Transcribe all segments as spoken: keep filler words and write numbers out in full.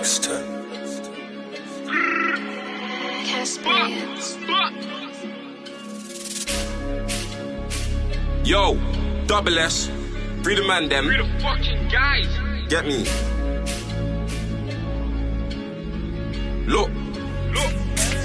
Kingston. Yo, double S, free the man them. Free the fucking guys. Get me. Look, look.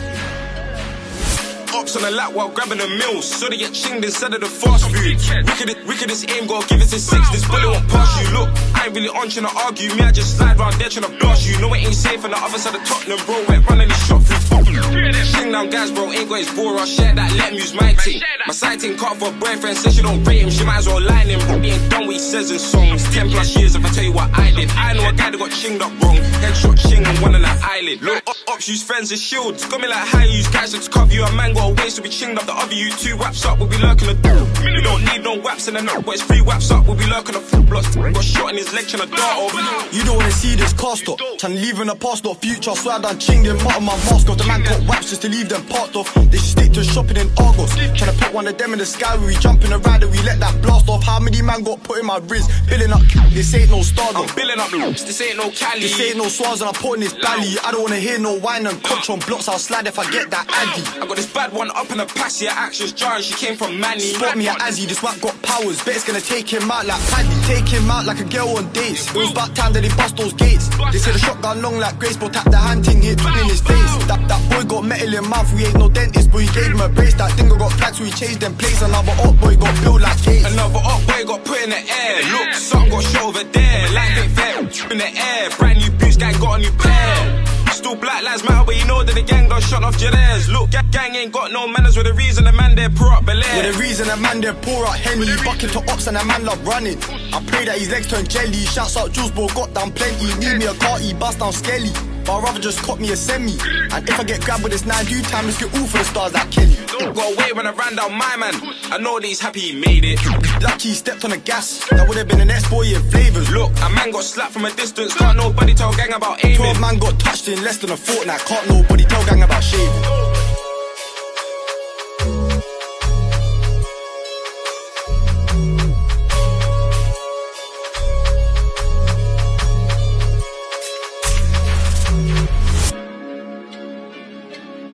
Ops on the lap while grabbing the meals, so they get chinged instead of the fast food. Wickedest, wickedest aim, gotta give it to six. This bullet won't pass you. Look, I ain't really on trying to argue. Me, I just slide round there trying to blast you. No, it ain't safe on the other side of Tottenham, bro. We're running this shot through. Ching down guys, bro, ain't got his bore. I'll share that, let him use my ting. My side ting caught for a boyfriend, says she don't rate him. She might as well line him. He ain't done what he says in songs. Ten plus years if I tell you what I did. I know a guy that got chinged up wrong. Headshot ching and one on that eyelid. Look, ops use friends as shields. Got me like how you use guys to cover you. A man got a waste to be chinged up. The other you two waps up, we'll be lurking the door. We don't need no waps in the note, but it's three waps up, we'll be lurking the full blocks. Got shot in his leg trying to dart off. You don't wanna see this car stop. Trying to leave in the past, not future. Swear I done chinged him out of my mask off. The man got waps just to leave them parked off. They should stick to shopping in Argos. Trying to put one of them in the sky where we jump in the ride and we let that blast off. How many man got put in my wrist? Billing up, this ain't no star. I'm billing up, this ain't no Cali. This ain't no swans and I'm putting this belly. I don't wanna hear no whine and coach on blocks. I'll slide if I get that addy. I got this bad one up in the pass, yeah, actions jarring. She came from Manny. Spot me at Azzy, this whack got powers. Bet it's gonna take him out like Paddy. Take him out like a girl on dates. It was about time that they bust those gates. They say the shotgun long like Grace, but tap the hand ting, hit in his face. That, that boy got metal in mouth, we ain't no dentist, but he gave him a brace. That dingo got flags, so he changed them plays. Another up boy got built like Gates. Another up boy got put in the air. Look, something got shot over there. Like they fair, in the air. Brand new boots, gang got a new pair. Still black lives matter, but you know that the gang done shot off Jadares. Look, gang ain't got no manners, with the reason the man there pour up Belair. With the reason the man there pour out Henny. Bucket to ops and the man love running. I pray that his legs turn jelly. Shouts out Jules, bro, got down plenty. Need me a car, he bust down skelly. But I'd rather just cop me a semi. And if I get grabbed with this nine due time, let's get all for the stars like Kelly. Got away when I ran down my man. I know that he's happy he made it. Lucky he stepped on the gas. That would have been the next boy in flavours. Look, a man got slapped from a distance. Can't nobody tell gang about aiming. Twelve man got touched in less than a fortnight. Can't nobody tell gang about shaving.